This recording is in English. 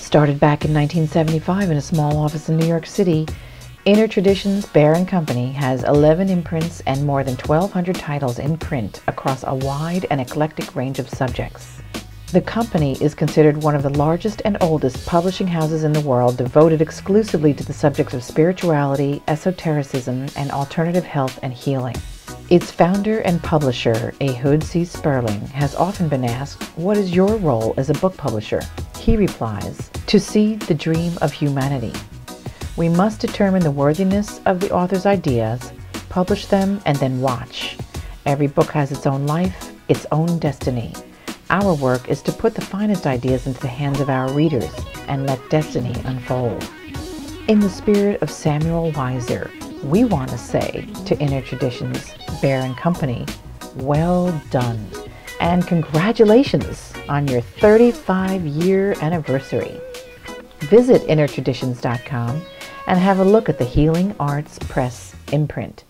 Started back in 1975 in a small office in New York City, Inner Traditions Bear & Company has 11 imprints and more than 1,200 titles in print across a wide and eclectic range of subjects. The company is considered one of the largest and oldest publishing houses in the world, devoted exclusively to the subjects of spirituality, esotericism, and alternative health and healing. Its founder and publisher, Ehud C. Sperling, has often been asked, "What is your role as a book publisher?" He replies, "To see the dream of humanity. We must determine the worthiness of the author's ideas, publish them, and then watch. Every book has its own life, its own destiny. Our work is to put the finest ideas into the hands of our readers and let destiny unfold." In the spirit of Samuel Weiser, we want to say to Inner Traditions Bear & Company, well done, and congratulations on your 35-year anniversary. Visit innertraditions.com and have a look at the Healing Arts Press imprint.